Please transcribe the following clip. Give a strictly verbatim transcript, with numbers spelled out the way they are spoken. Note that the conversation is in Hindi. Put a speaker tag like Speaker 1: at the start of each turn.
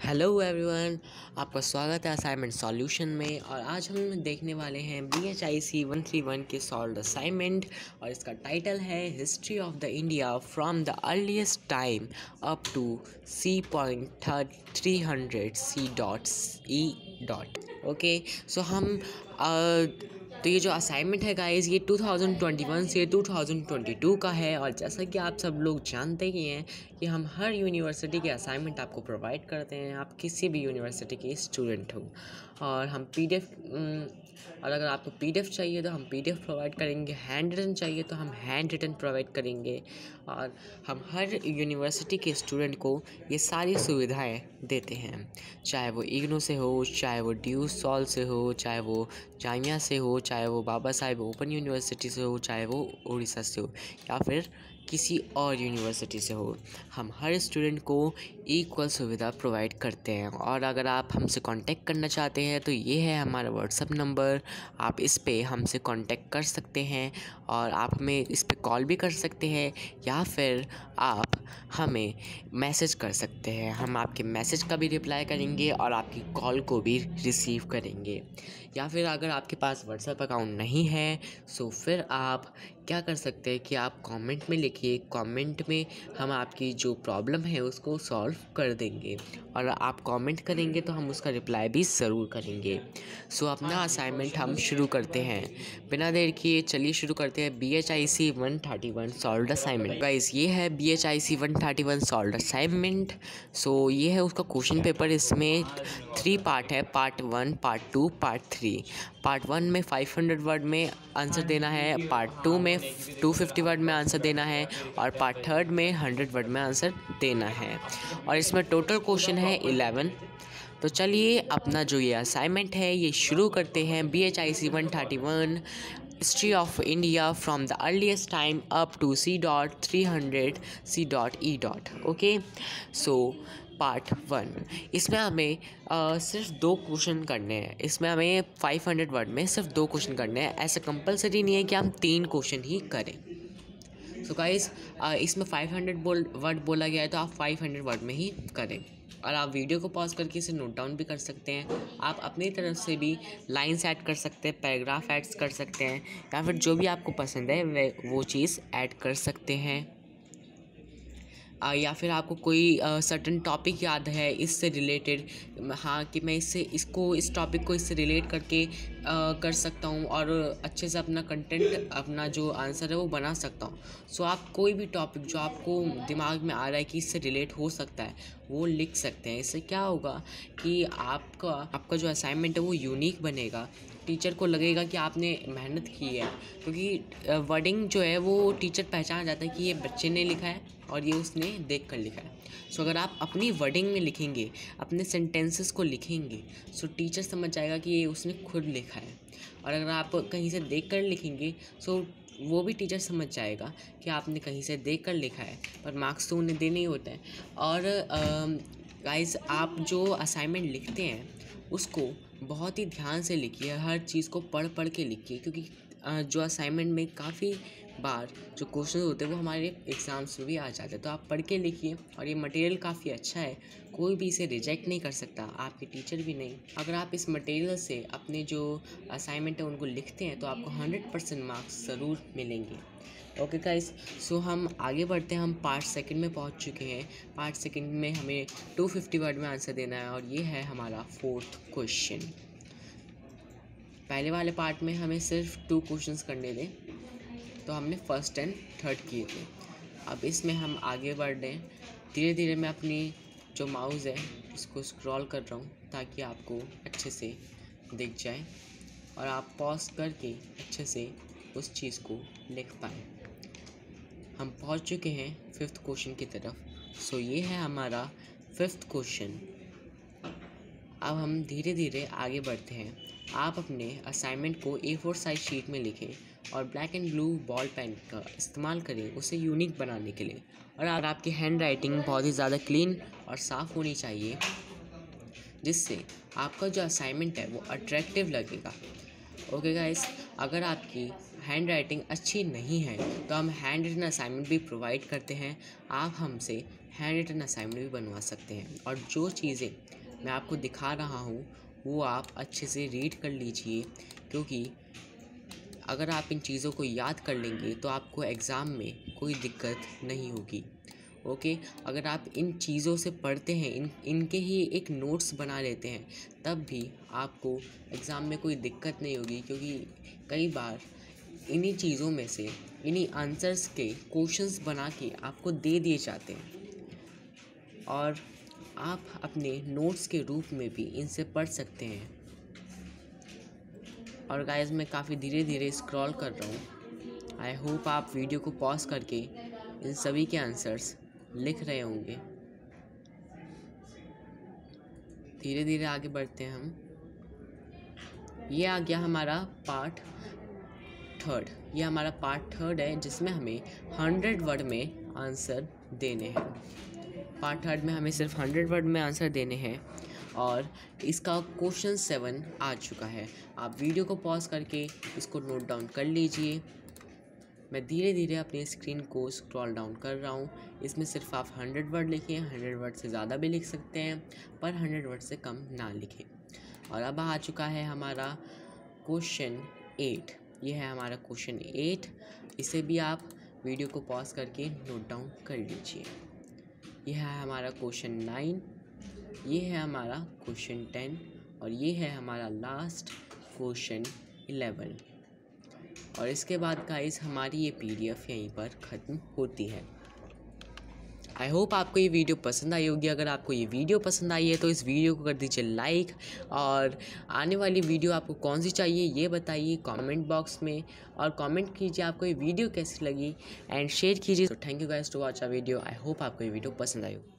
Speaker 1: हेलो एवरीवन, आपका स्वागत है असाइनमेंट सॉल्यूशन में। और आज हम देखने वाले हैं B H I C one three one के सॉल्व असाइनमेंट। और इसका टाइटल है history of the India from the earliest time up to C point three hundred C dot E dot. Okay, so हम uh, तो ये जो असाइनमेंट है गाइस, ये टू थाउजेंड ट्वेंटी वन से टू थाउजेंड ट्वेंटी टू का है। और जैसा कि आप सब लोग जानते ही हैं कि हम हर यूनिवर्सिटी के असाइनमेंट आपको प्रोवाइड करते हैं, आप किसी भी यूनिवर्सिटी के स्टूडेंट हो। और हम पीडीएफ और अगर आपको पीडीएफ चाहिए तो हम पीडीएफ प्रोवाइड करेंगे, हैंड रिटन चाहिए तो हम हैंड रिटन प्रोवाइड करेंगे। और हम हर यूनिवर्सिटी के स्टूडेंट को ये सारी सुविधाएं देते हैं, चाहे वो इग्नू से हो, चाहे वो ड्यू सॉल से हो, चाहे वो जामिया से हो, चाहे वो बाबा साहेब ओपन यूनिवर्सिटी से हो, चाहे वो उड़ीसा से हो, या फिर किसी और यूनिवर्सिटी से हो। हम हर स्टूडेंट को इक्वल सुविधा प्रोवाइड करते हैं। और अगर आप हमसे कांटेक्ट करना चाहते हैं तो ये है हमारा व्हाट्सअप नंबर, आप इस पे हमसे कांटेक्ट कर सकते हैं। और आप हमें इस पे कॉल भी कर सकते हैं, या फिर आप हमें मैसेज कर सकते हैं। हम आपके मैसेज का भी रिप्लाई करेंगे और आपकी कॉल को भी रिसीव करेंगे। या फिर अगर आपके पास व्हाट्सएप अकाउंट नहीं है सो फिर आप क्या कर सकते हैं कि आप कमेंट में लिखिए, कमेंट में हम आपकी जो प्रॉब्लम है उसको सॉल्व कर देंगे। और आप कमेंट करेंगे तो हम उसका रिप्लाई भी ज़रूर करेंगे। सो अपना असाइनमेंट हम शुरू करते हैं बिना देर किए। चलिए शुरू करते हैं B H I C one thirty one solve assignment. Guys, ये है B H I C one thirty one solve assignment. So ये है उसका क्वेश्चन पेपर। इसमें थ्री पार्ट है, part one, part two, part three. Part one में फाइव हंड्रेड वर्ड में आंसर देना है, पार्ट टू में टू फिफ्टी वर्ड में आंसर देना है, और पार्ट थर्ड में हंड्रेड वर्ड में आंसर देना है। और इसमें टोटल क्वेश्चन है इलेवन। तो चलिए अपना जो ये असाइनमेंट है ये शुरू करते हैं। B H I C one thirty one history of India from the earliest time up to C dot three hundred C dot E dot. Okay, so part one, इसमें हमें आ, सिर्फ दो क्वेश्चन करने हैं। इसमें हमें फाइव हंड्रेड वर्ड में सिर्फ दो क्वेश्चन करने हैं। ऐसा कंपलसरी नहीं है कि हम तीन क्वेश्चन ही करें। सो so गाइस, इसमें फाइव हंड्रेड बोल वर्ड बोला गया है तो आप फाइव हंड्रेड वर्ड में ही करें। और आप वीडियो को पॉज करके इसे नोट डाउन भी कर सकते हैं। आप अपनी तरफ से भी लाइन्स ऐड कर सकते हैं, पैराग्राफ ऐड कर सकते हैं, या फिर जो भी आपको पसंद है वे वो चीज़ ऐड कर सकते हैं। आ, या फिर आपको कोई सर्टन टॉपिक याद है इससे रिलेटेड, हाँ कि मैं इससे इसको इस टॉपिक को इससे रिलेट करके आ, कर सकता हूँ और अच्छे से अपना कंटेंट, अपना जो आंसर है वो बना सकता हूँ। सो आप कोई भी टॉपिक जो आपको दिमाग में आ रहा है कि इससे रिलेट हो सकता है वो लिख सकते हैं। इससे क्या होगा कि आपका आपका जो असाइनमेंट है वो यूनिक बनेगा। टीचर को लगेगा कि आपने मेहनत की है, क्योंकि वर्डिंग जो है वो टीचर पहचान जाता है कि ये बच्चे ने लिखा है और ये उसने देख कर लिखा है। सो अगर आप अपनी वर्डिंग में लिखेंगे, अपने सेंटेंसेस को लिखेंगे, सो टीचर समझ जाएगा कि ये उसने खुद लिखा है। और अगर आप कहीं से देख कर लिखेंगे सो वो भी टीचर समझ जाएगा कि आपने कहीं से देख कर लिखा है, पर मार्क्स तो उन्हें देने ही होते हैं। और गाइस, आप जो असाइनमेंट लिखते हैं उसको बहुत ही ध्यान से लिखिए, हर चीज़ को पढ़ पढ़ के लिखिए, क्योंकि जो असाइनमेंट में काफ़ी बार जो क्वेश्चन होते हैं वो हमारे एग्ज़ाम्स में भी आ जाते हैं। तो आप पढ़ के लिखिए। और ये मटेरियल काफ़ी अच्छा है, कोई भी इसे रिजेक्ट नहीं कर सकता, आपके टीचर भी नहीं। अगर आप इस मटेरियल से अपने जो असाइनमेंट है उनको लिखते हैं तो आपको हंड्रेड परसेंट मार्क्स ज़रूर मिलेंगे। ओके गाइस, सो हम आगे बढ़ते हैं। हम पार्ट सेकंड में पहुंच चुके हैं। पार्ट सेकंड में हमें टू फिफ्टी वर्ड में आंसर देना है, और ये है हमारा फोर्थ क्वेश्चन। पहले वाले पार्ट में हमें सिर्फ टू क्वेश्चंस करने थे, तो हमने फर्स्ट एंड थर्ड किए थे। अब इसमें हम आगे बढ़ रहे हैं। धीरे धीरे मैं अपनी जो माउस है इसको स्क्रॉल कर रहा हूँ ताकि आपको अच्छे से दिख जाए और आप पॉज करके अच्छे से उस चीज़ को लिख पाएँ। हम पहुँच चुके हैं फिफ्थ क्वेश्चन की तरफ। सो ये है हमारा फिफ्थ क्वेश्चन। अब हम धीरे धीरे आगे बढ़ते हैं। आप अपने असाइनमेंट को ए फोर साइज शीट में लिखें और black and blue ball pen का इस्तेमाल करें उसे यूनिक बनाने के लिए। और अगर आपकी हैंड राइटिंग बहुत ही ज़्यादा क्लीन और साफ़ होनी चाहिए, जिससे आपका जो असाइनमेंट है वो अट्रैक्टिव लगेगा। ओके गाइस, अगर आपकी हैंड राइटिंग अच्छी नहीं है तो हम हैंड रिटन असाइनमेंट भी प्रोवाइड करते हैं। आप हमसे हैंड रिटन असाइनमेंट भी बनवा सकते हैं। और जो चीज़ें मैं आपको दिखा रहा हूँ वो आप अच्छे से रीड कर लीजिए, क्योंकि अगर आप इन चीज़ों को याद कर लेंगे तो आपको एग्ज़ाम में कोई दिक्कत नहीं होगी। ओके, अगर आप इन चीज़ों से पढ़ते हैं, इन इनके ही एक नोट्स बना लेते हैं, तब भी आपको एग्ज़ाम में कोई दिक्कत नहीं होगी, क्योंकि कई बार इन्हीं चीज़ों में से इन्हीं आंसर्स के क्वेश्चंस बना के आपको दे दिए जाते हैं और आप अपने नोट्स के रूप में भी इनसे पढ़ सकते हैं। और गाइस, मैं काफ़ी धीरे धीरे स्क्रॉल कर रहा हूँ। आई होप आप वीडियो को पॉज करके इन सभी के आंसर्स लिख रहे होंगे। धीरे धीरे आगे बढ़ते हैं हम। ये आ गया हमारा पार्ट थर्ड। ये हमारा पार्ट थर्ड है, जिसमें हमें हंड्रेड वर्ड में आंसर देने हैं। पार्ट थर्ड में हमें सिर्फ हंड्रेड वर्ड में आंसर देने हैं और इसका क्वेश्चन सेवन आ चुका है। आप वीडियो को पॉज करके इसको नोट डाउन कर लीजिए। मैं धीरे धीरे अपनी स्क्रीन को स्क्रॉल डाउन कर रहा हूँ। इसमें सिर्फ आप हंड्रेड वर्ड लिखें, हंड्रेड वर्ड से ज़्यादा भी लिख सकते हैं, पर हंड्रेड वर्ड से कम ना लिखें। और अब आ चुका है हमारा क्वेश्चन एट। ये है हमारा क्वेश्चन एट। इसे भी आप वीडियो को पॉज करके नोट डाउन कर लीजिए। यह है हमारा क्वेश्चन नाइन, ये है हमारा क्वेश्चन टेन और ये है हमारा लास्ट क्वेश्चन इलेवन। और इसके बाद गाइस हमारी ये पीडीएफ यहीं पर ख़त्म होती है। आई होप आपको ये वीडियो पसंद आई होगी। अगर आपको ये वीडियो पसंद आई है तो इस वीडियो को कर दीजिए लाइक, और आने वाली वीडियो आपको कौन सी चाहिए ये बताइए कमेंट बॉक्स में, और कमेंट कीजिए आपको ये वीडियो कैसी लगी एंड शेयर कीजिए। तो thank you guys to watch a video. I hope आपको ये वीडियो पसंद आई हो।